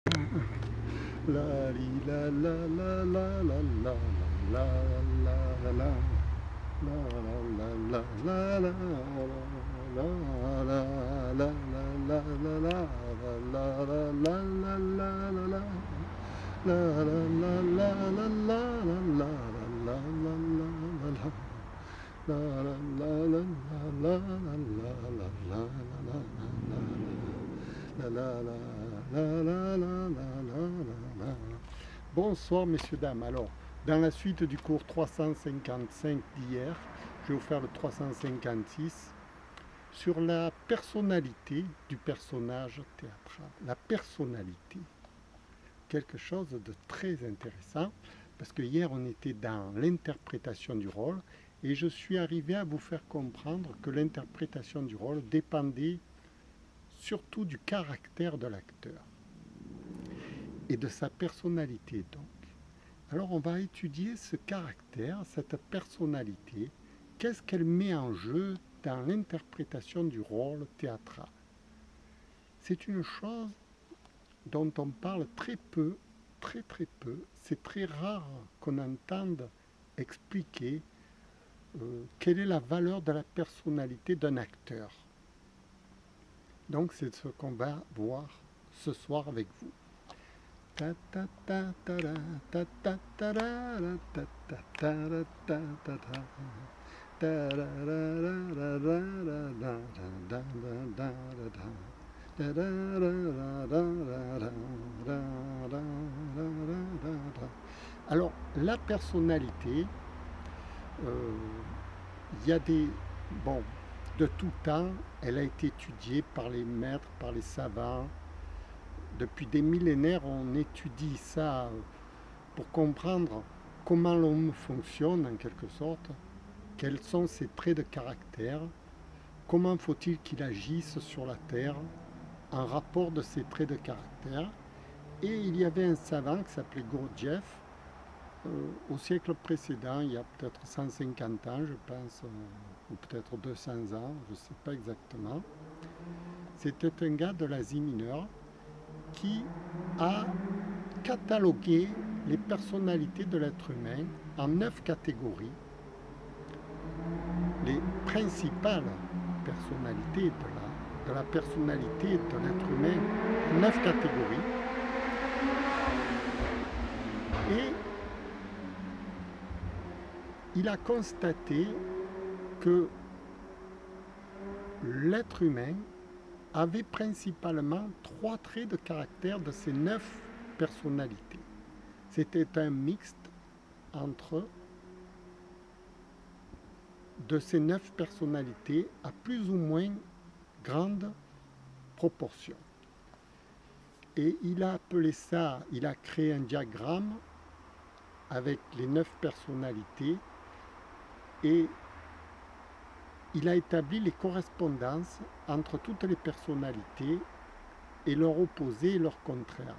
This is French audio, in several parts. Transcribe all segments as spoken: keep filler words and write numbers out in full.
La li la la la la la la la la la la la la la la la Bonsoir messieurs, dames. Alors, dans la suite du cours trois cent cinquante-cinq d'hier, je vais vous faire le trois cent cinquante-six sur la personnalité du personnage théâtral. La personnalité, quelque chose de très intéressant, parce que hier on était dans l'interprétation du rôle, et je suis arrivé à vous faire comprendre que l'interprétation du rôle dépendait surtout du caractère de l'acteur et de sa personnalité donc. Alors on va étudier ce caractère, cette personnalité, qu'est-ce qu'elle met en jeu dans l'interprétation du rôle théâtral. C'est une chose dont on parle très peu, très très peu. C'est très rare qu'on entende expliquer euh, quelle est la valeur de la personnalité d'un acteur. Donc c'est ce qu'on va voir ce soir avec vous. Alors, la personnalité, euh, il y a des... Bon, de tout temps, elle a été étudiée par les maîtres, par les savants. Depuis des millénaires, on étudie ça pour comprendre comment l'homme fonctionne en quelque sorte, quels sont ses traits de caractère, comment faut-il qu'il agisse sur la terre en rapport de ces traits de caractère. Et il y avait un savant qui s'appelait Gurdjieff, euh, au siècle précédent, il y a peut-être cent cinquante ans, je pense, euh, ou peut-être deux cents ans, je ne sais pas exactement. C'était un gars de l'Asie mineure qui a catalogué les personnalités de l'être humain en neuf catégories. Les principales personnalités de la, de la personnalité de l'être humain, neuf catégories. Et il a constaté que l'être humain avait principalement trois traits de caractère de ces neuf personnalités. C'était un mixte entre de ces neuf personnalités à plus ou moins grande proportion. Et il a appelé ça, il a créé un diagramme avec les neuf personnalités et il a établi les correspondances entre toutes les personnalités et leur opposé et leur contraire.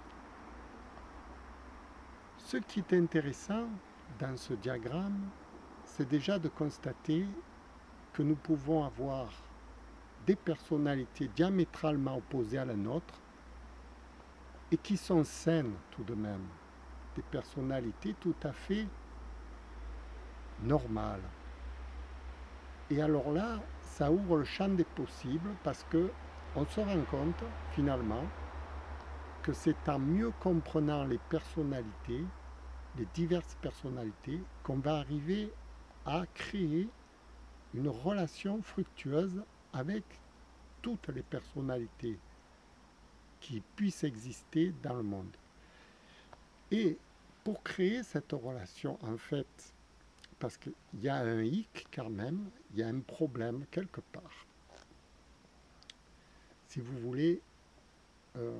Ce qui est intéressant dans ce diagramme, c'est déjà de constater que nous pouvons avoir des personnalités diamétralement opposées à la nôtre et qui sont saines tout de même, des personnalités tout à fait normales. Et alors là, ça ouvre le champ des possibles parce qu'on se rend compte finalement que c'est en mieux comprenant les personnalités, les diverses personnalités, qu'on va arriver à créer une relation fructueuse avec toutes les personnalités qui puissent exister dans le monde. Et pour créer cette relation, en fait, parce qu'il y a un hic quand même, il y a un problème quelque part. Si vous voulez, euh,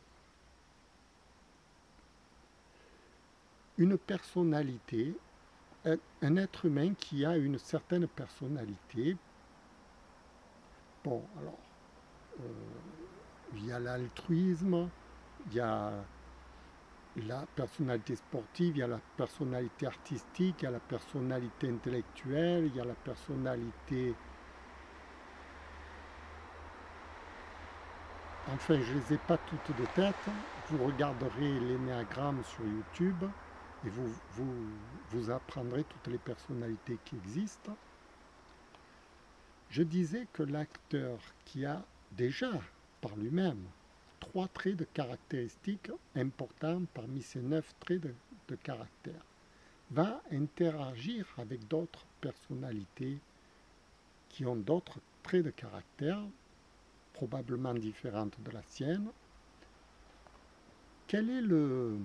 une personnalité, un être humain qui a une certaine personnalité, bon, alors, euh, il y a l'altruisme, il y a la personnalité sportive, il y a la personnalité artistique, il y a la personnalité intellectuelle, il y a la personnalité enfin je ne les ai pas toutes de tête, vous regarderez l'énéagramme sur YouTube et vous, vous, vous apprendrez toutes les personnalités qui existent. Je disais que l'acteur qui a déjà par lui-même trois traits de caractéristiques importants parmi ces neuf traits de, de caractère va interagir avec d'autres personnalités qui ont d'autres traits de caractère probablement différentes de la sienne. Quelle est le,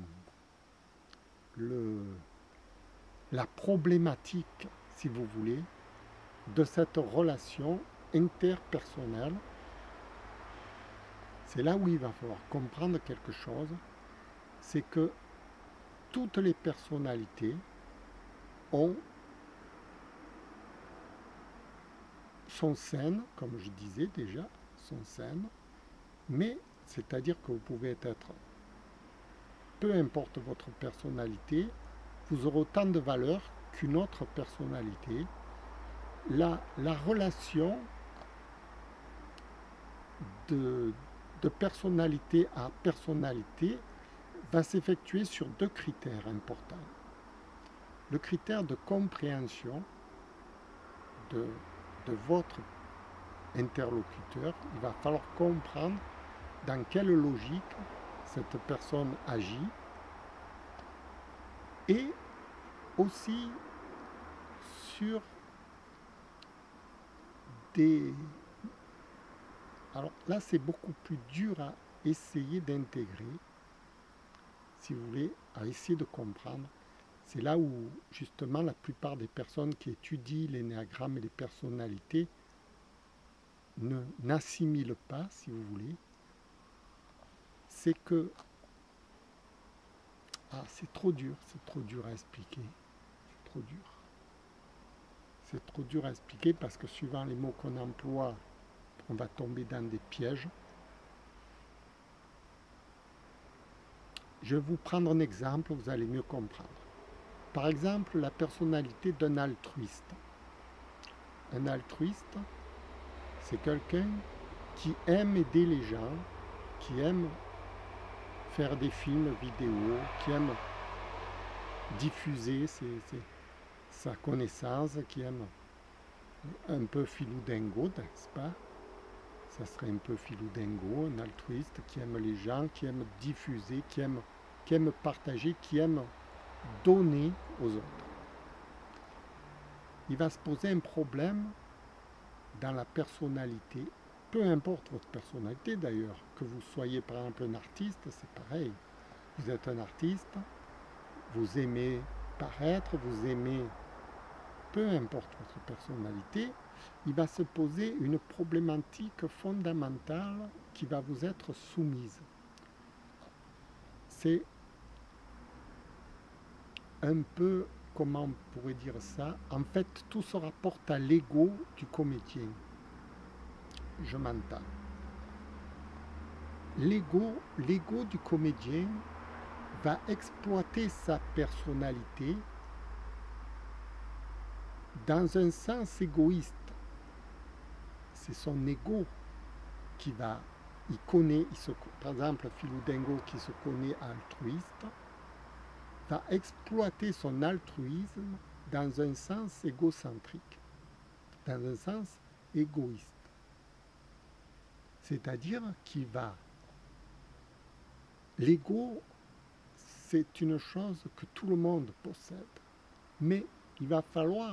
le, la problématique, si vous voulez, de cette relation interpersonnelle? C'est là où il va falloir comprendre quelque chose, c'est que toutes les personnalités ont, sont saines, comme je disais déjà, sont saines, mais c'est-à-dire que vous pouvez être, peu importe votre personnalité, vous aurez autant de valeur qu'une autre personnalité. La, la relation de, de personnalité à personnalité va s'effectuer sur deux critères importants. Le critère de compréhension de, de votre interlocuteur, il va falloir comprendre dans quelle logique cette personne agit, et aussi sur des... Alors là, c'est beaucoup plus dur à essayer d'intégrer, si vous voulez, à essayer de comprendre. C'est là où, justement, la plupart des personnes qui étudient l'énéagramme et les personnalités ne n'assimilent pas, si vous voulez, c'est que ah, c'est trop dur, c'est trop dur à expliquer, c'est trop dur. C'est trop dur à expliquer parce que suivant les mots qu'on emploie, on va tomber dans des pièges. Je vais vous prendre un exemple, vous allez mieux comprendre. Par exemple, la personnalité d'un altruiste. Un altruiste, c'est quelqu'un qui aime aider les gens, qui aime faire des films vidéo, qui aime diffuser ses, ses, sa connaissance, qui aime un peu filou-dingo, n'est-ce pas? Ça serait un peu filou-dingo, un altruiste qui aime les gens, qui aime diffuser, qui aime, qui aime partager, qui aime donner aux autres. Il va se poser un problème dans la personnalité, peu importe votre personnalité d'ailleurs, que vous soyez par exemple un artiste, c'est pareil. Vous êtes un artiste, vous aimez paraître, vous aimez, peu importe votre personnalité, il va se poser une problématique fondamentale qui va vous être soumise. C'est un peu, comment on pourrait dire ça, en fait tout se rapporte à l'ego du comédien. Je m'entends. L'ego, l'ego du comédien va exploiter sa personnalité dans un sens égoïste. C'est son ego qui va, il connaît, il se, par exemple filou-dingo qui se connaît altruiste, va exploiter son altruisme dans un sens égocentrique, dans un sens égoïste. C'est-à-dire qu'il va... L'ego, c'est une chose que tout le monde possède, mais il va falloir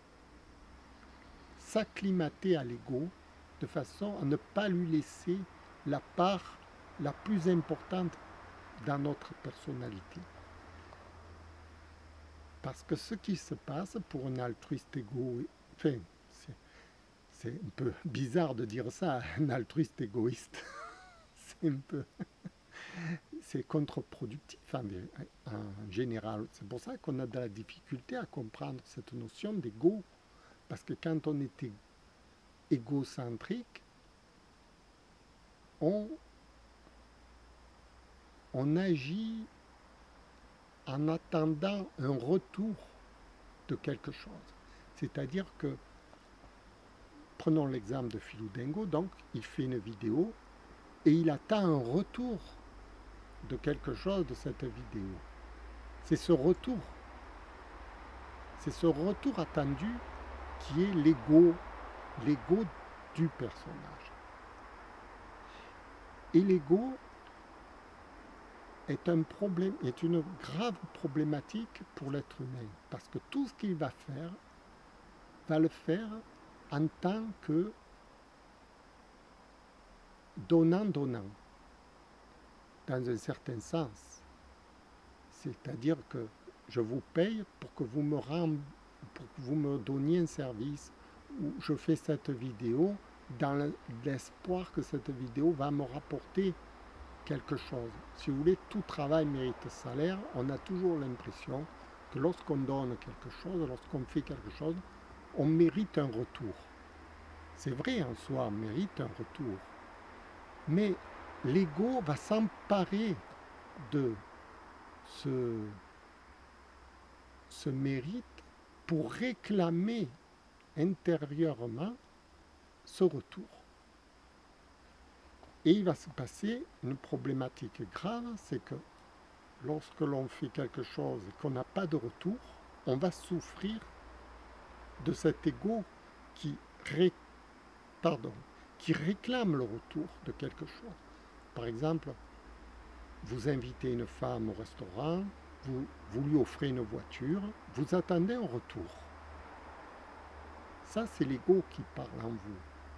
s'acclimater à l'ego de façon à ne pas lui laisser la part la plus importante dans notre personnalité. Parce que ce qui se passe pour un altruiste égoïste, enfin, c'est un peu bizarre de dire ça, un altruiste égoïste, c'est un peu... c'est contre-productif en, en général. C'est pour ça qu'on a de la difficulté à comprendre cette notion d'ego. Parce que quand on est égocentrique, on, on agit en attendant un retour de quelque chose. C'est-à-dire que, prenons l'exemple de filou-dingo, donc il fait une vidéo, et il attend un retour de quelque chose de cette vidéo. C'est ce retour, c'est ce retour attendu qui est l'ego, l'ego du personnage. Et l'ego est un problème, est une grave problématique pour l'être humain, parce que tout ce qu'il va faire, va le faire en tant que donnant-donnant, dans un certain sens. C'est-à-dire que je vous paye pour que vous me rend, pour que vous me donniez un service, ou je fais cette vidéo dans l'espoir que cette vidéo va me rapporter quelque chose. Si vous voulez, tout travail mérite salaire. On a toujours l'impression que lorsqu'on donne quelque chose, lorsqu'on fait quelque chose, on mérite un retour. C'est vrai en soi, on mérite un retour. Mais l'ego va s'emparer de ce, ce mérite pour réclamer intérieurement ce retour. Et il va se passer une problématique grave, c'est que lorsque l'on fait quelque chose et qu'on n'a pas de retour, on va souffrir de cet ego qui, ré, pardon, qui réclame le retour de quelque chose. Par exemple, vous invitez une femme au restaurant, vous, vous lui offrez une voiture, vous attendez un retour. Ça, c'est l'ego qui parle en vous.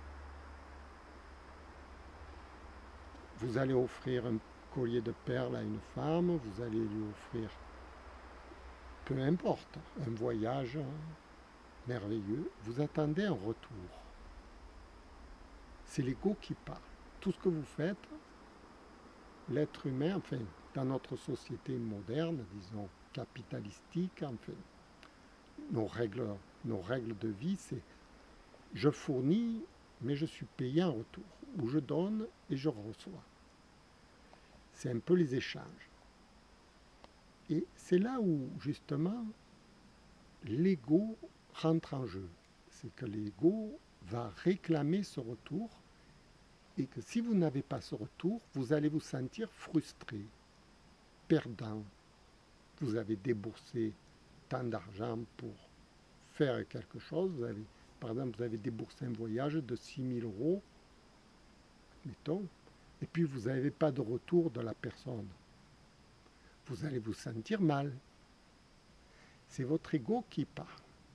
Vous allez offrir un collier de perles à une femme, vous allez lui offrir, peu importe, un voyage merveilleux, vous attendez un retour. C'est l'ego qui parle. Tout ce que vous faites, l'être humain, enfin, dans notre société moderne, disons capitalistique, enfin, nos règles, nos règles de vie, c'est je fournis, mais je suis payé en retour, ou je donne et je reçois. C'est un peu les échanges. Et c'est là où, justement, l'ego rentre en jeu. C'est que l'ego va réclamer ce retour et que si vous n'avez pas ce retour, vous allez vous sentir frustré, perdant. Vous avez déboursé tant d'argent pour faire quelque chose. Vous avez, par exemple, vous avez déboursé un voyage de six mille euros, mettons, et puis vous n'avez pas de retour de la personne. Vous allez vous sentir mal. C'est votre ego qui parle.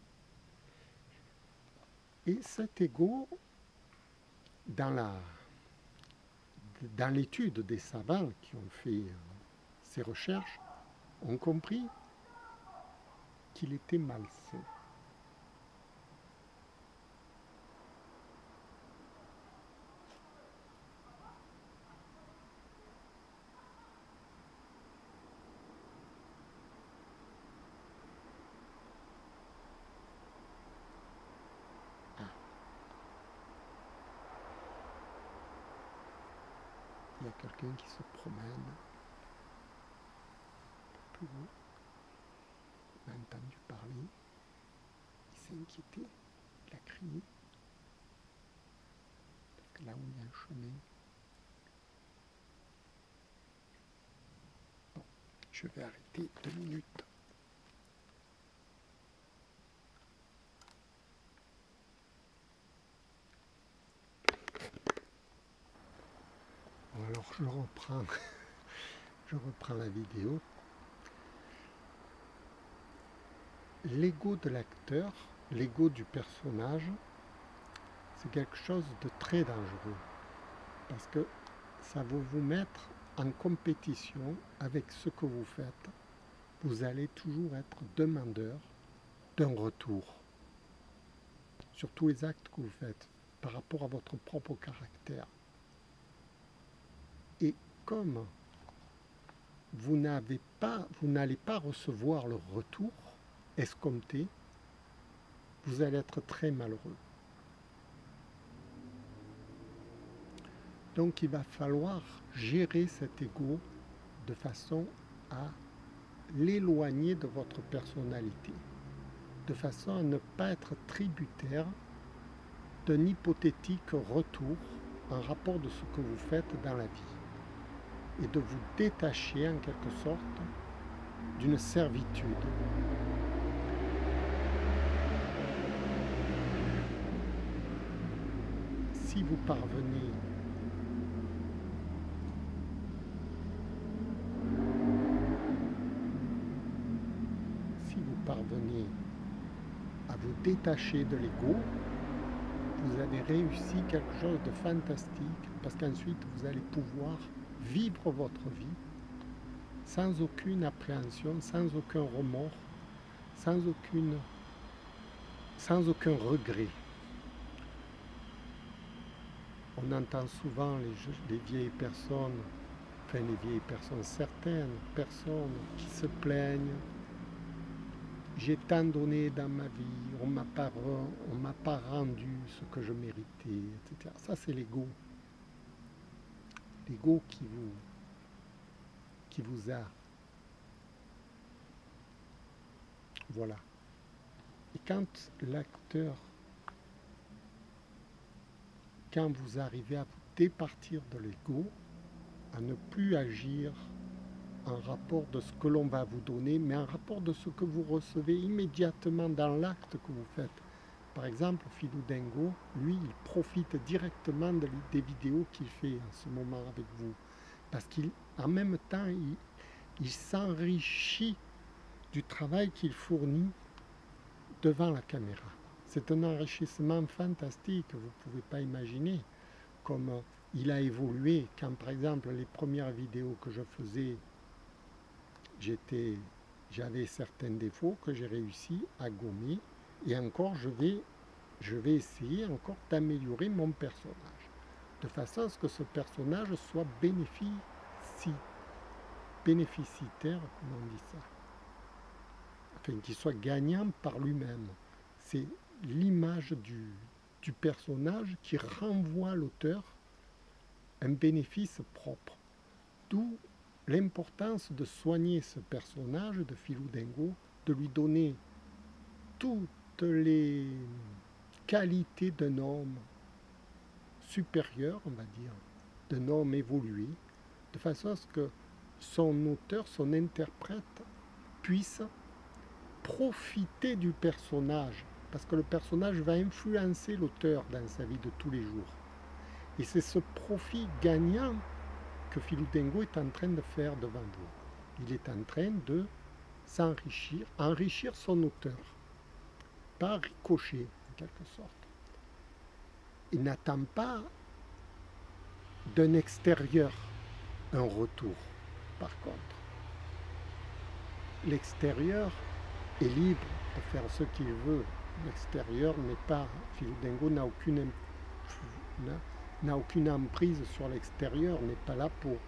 Et cet ego, dans la, dans l'étude des savants qui ont fait ces recherches, ont compris qu'il était malsain. Il y a quelqu'un qui se promène plus haut. Il a entendu parler. Il s'est inquiété. Il a crié. Parce que là où il y a un chemin. Bon, je vais arrêter deux minutes. Bon, alors je reprends. Je reprends la vidéo. L'ego de l'acteur, l'ego du personnage, c'est quelque chose de très dangereux. Parce que ça va vous mettre en compétition avec ce que vous faites. Vous allez toujours être demandeur d'un retour sur tous les actes que vous faites par rapport à votre propre caractère. Et comme vous n'avez pas, vous n'allez pas recevoir le retour escompté, vous allez être très malheureux. Donc il va falloir gérer cet ego de façon à l'éloigner de votre personnalité, de façon à ne pas être tributaire d'un hypothétique retour un rapport de ce que vous faites dans la vie et de vous détacher en quelque sorte d'une servitude. Si vous parvenez si vous parvenez à vous détacher de l'ego, vous avez réussi quelque chose de fantastique, parce qu'ensuite vous allez pouvoir vivre votre vie sans aucune appréhension, sans aucun remords, sans aucune, sans aucun regret. On entend souvent les, les vieilles personnes, enfin les vieilles personnes, certaines personnes qui se plaignent. J'ai tant donné dans ma vie, on m'a pas, on m'a pas rendu ce que je méritais, et cetera. Ça c'est l'ego. L'ego qui vous, qui vous a. Voilà. Et quand l'acteur, quand vous arrivez à vous départir de l'ego, à ne plus agir en rapport de ce que l'on va vous donner, mais en rapport de ce que vous recevez immédiatement dans l'acte que vous faites. Par exemple, Philou Dingo, lui, il profite directement de, des vidéos qu'il fait en ce moment avec vous. Parce qu'en même temps, il, il s'enrichit du travail qu'il fournit devant la caméra. C'est un enrichissement fantastique, vous ne pouvez pas imaginer comme il a évolué. Quand par exemple les premières vidéos que je faisais, j'étais, j'avais certains défauts que j'ai réussi à gommer, et encore je vais, je vais essayer encore d'améliorer mon personnage, de façon à ce que ce personnage soit bénéfici, bénéficitaire, comment on dit ça, enfin qu'il soit gagnant par lui-même. C'est l'image du, du personnage qui renvoie à l'auteur un bénéfice propre. D'où l'importance de soigner ce personnage de Philou Dingo, de lui donner toutes les qualités d'un homme supérieur, on va dire, d'un homme évolué, de façon à ce que son auteur, son interprète, puisse profiter du personnage, parce que le personnage va influencer l'auteur dans sa vie de tous les jours. Et c'est ce profit gagnant que Philou Dingo est en train de faire devant vous. Il est en train de s'enrichir, enrichir son auteur, par ricochet, en quelque sorte. Il n'attend pas d'un extérieur un retour, par contre. L'extérieur est libre de faire ce qu'il veut. L'extérieur n'est pas... Philou Dingo n'a aucune, n'a aucune emprise sur l'extérieur, n'est pas là pour,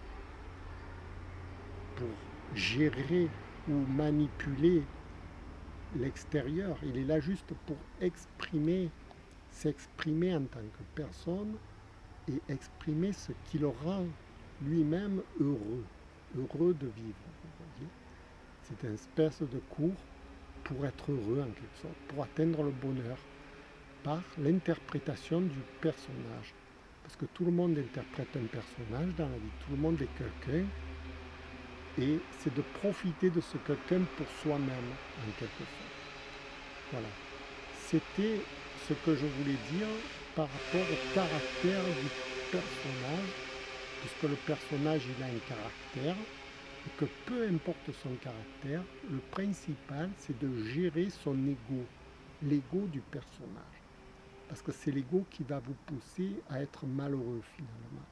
pour gérer ou manipuler l'extérieur. Il est là juste pour exprimer, s'exprimer en tant que personne et exprimer ce qui le rend lui-même heureux, heureux de vivre. C'est une espèce de cours pour être heureux en quelque sorte, pour atteindre le bonheur par l'interprétation du personnage. Parce que tout le monde interprète un personnage dans la vie, tout le monde est quelqu'un, et c'est de profiter de ce quelqu'un pour soi-même, en quelque sorte. Voilà. C'était ce que je voulais dire par rapport au caractère du personnage, puisque le personnage il a un caractère, et que peu importe son caractère, le principal c'est de gérer son ego, l'ego du personnage. Parce que c'est l'ego qui va vous pousser à être malheureux finalement.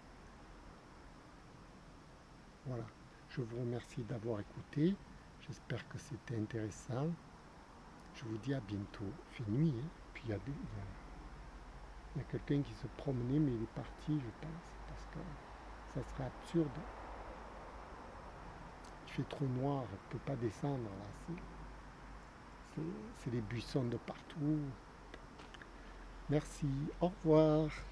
Voilà. Je vous remercie d'avoir écouté. J'espère que c'était intéressant. Je vous dis à bientôt. Il fait nuit, hein. Puis il y a, des, il y a, il y a quelqu'un qui se promenait, mais il est parti, je pense, parce que ça serait absurde. Il fait trop noir, on ne peut pas descendre là. C'est des buissons de partout. Merci, au revoir.